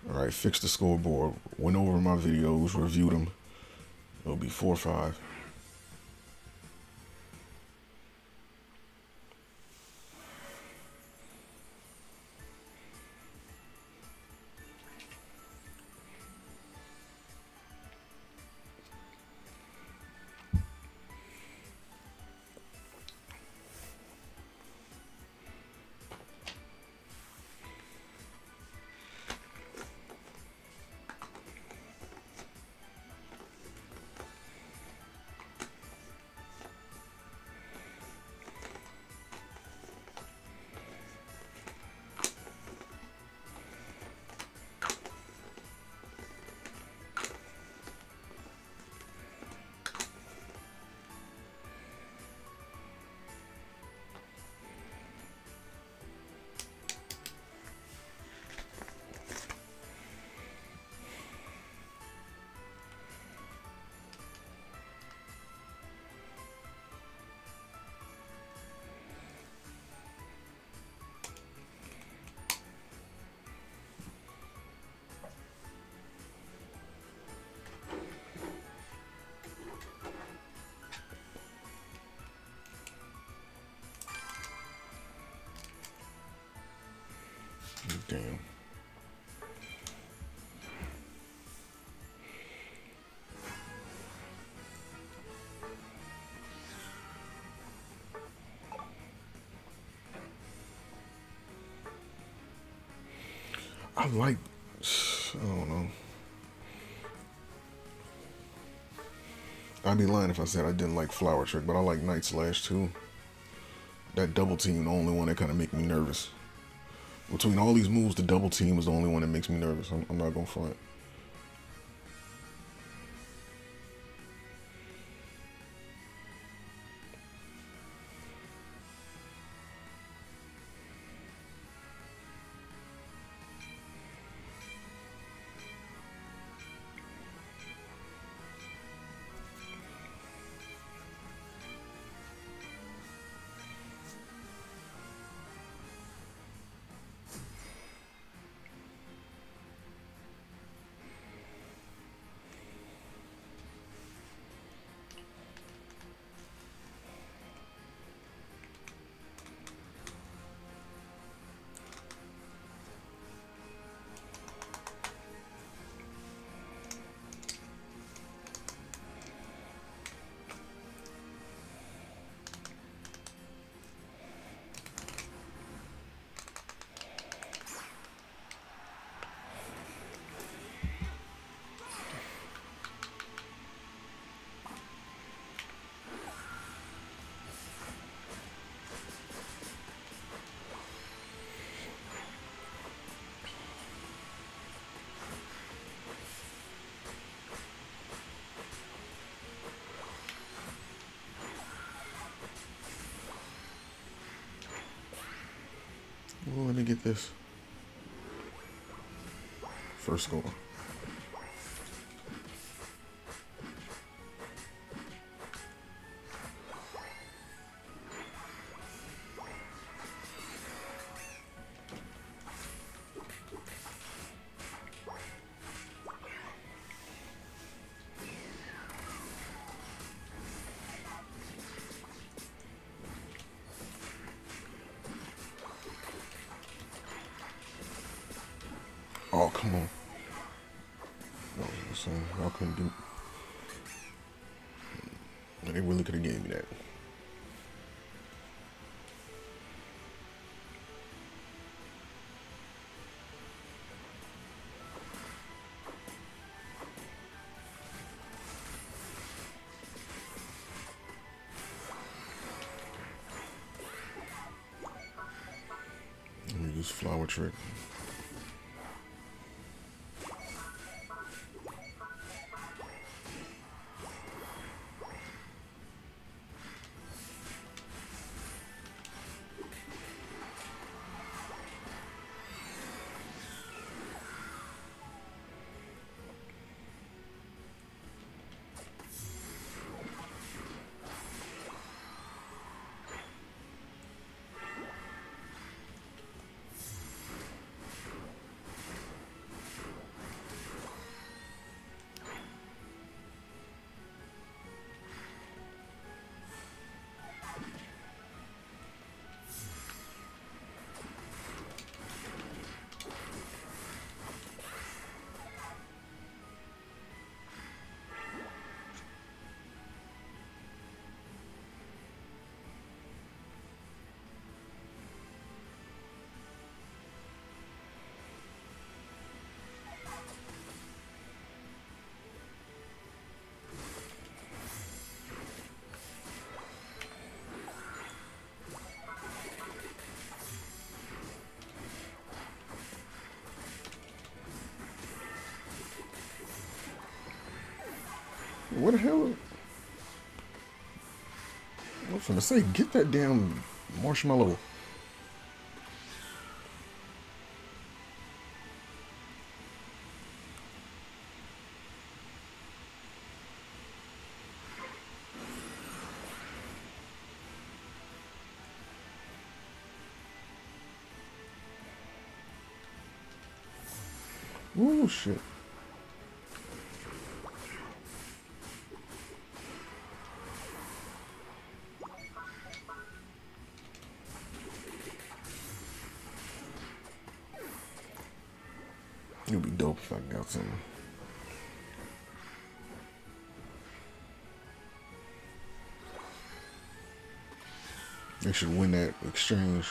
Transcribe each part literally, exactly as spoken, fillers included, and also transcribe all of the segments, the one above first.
All right, fix the scoreboard. Went over my videos, reviewed them. It'll be four or five. Damn. I like, I don't know. I'd be lying if I said I didn't like Flower Trick, but I like Night Slash too. That double team, the only one that kind of make me nervous. Between all these moves, the double team is the only one that makes me nervous. I'm, I'm not gonna front. Well, let me get this. First score. Oh, come on. No, listen, I couldn't do. They really could have gave me that. Let me use Flower Trick. What the hell? I was gonna say, get that damn marshmallow. Oh shit. It'd be dope if I got some. They should win that exchange.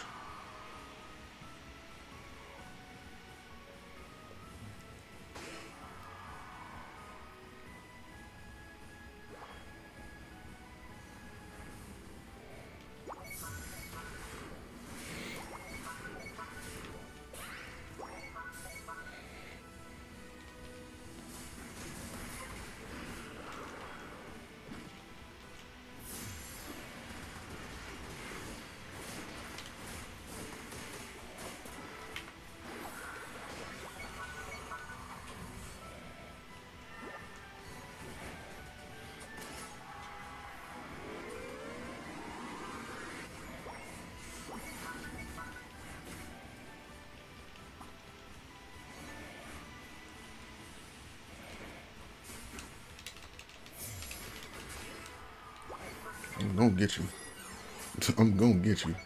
I'm gonna get you. I'm gonna get you.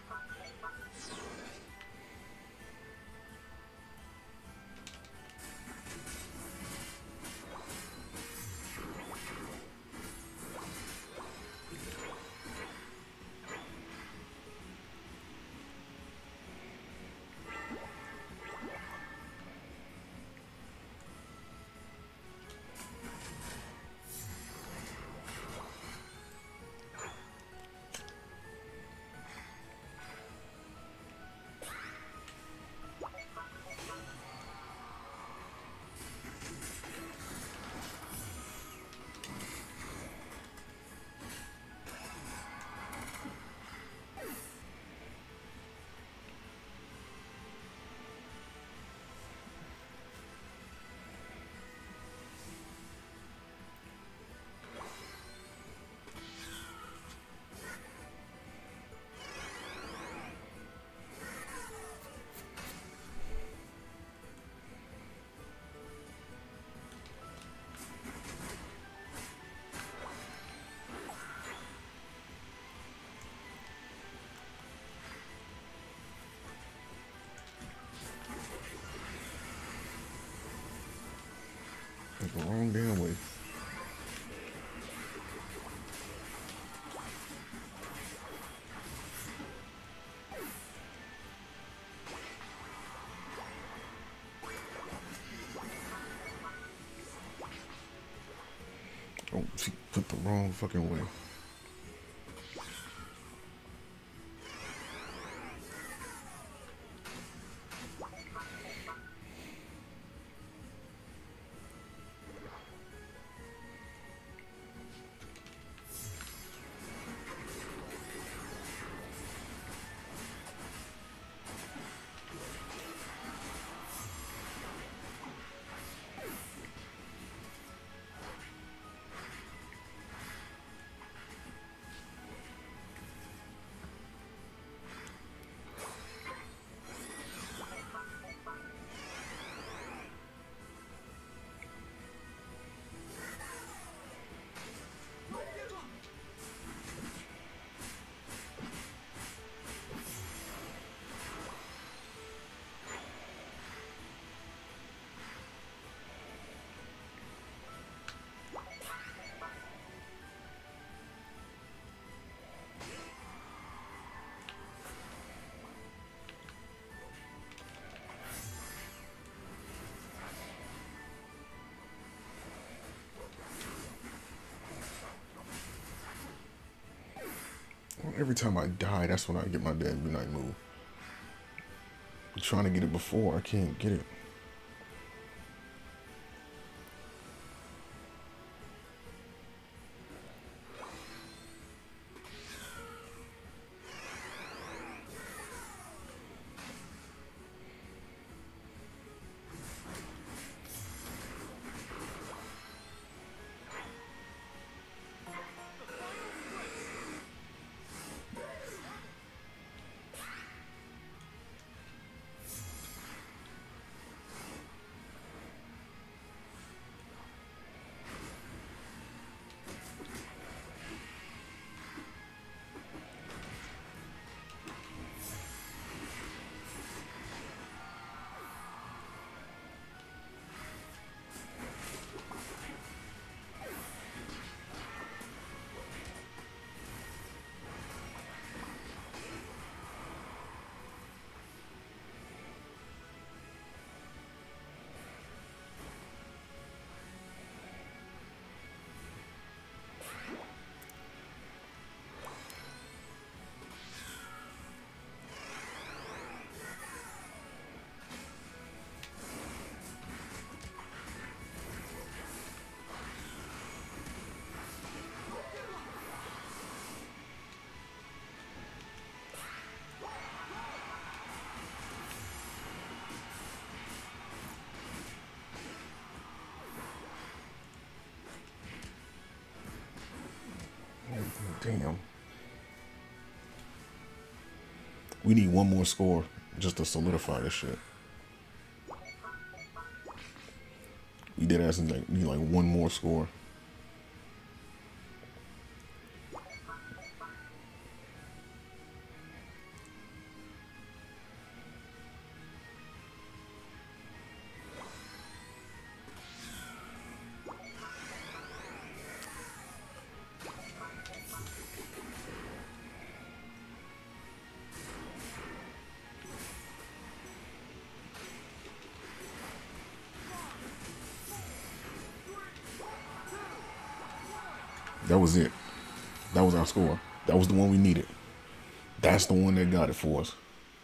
The wrong damn way. Oh, she put the wrong fucking way. Every time I die, that's when I get my damn Unite move. I'm trying to get it before, I can't get it. Damn. We need one more score just to solidify this shit. We did ask like need like one more score. That was it. That was our score. That was the one we needed. That's the one that got it for us.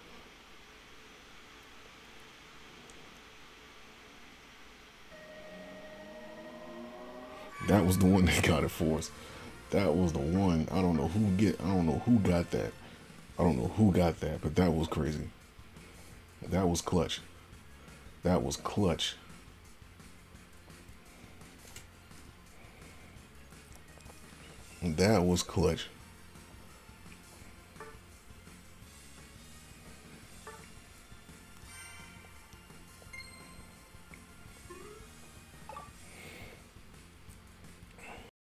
That was the one that got it for us. That was the one. I don't know who get. I don't know who got that. I don't know who got that, but that was crazy. That was clutch. That was clutch. That was clutch.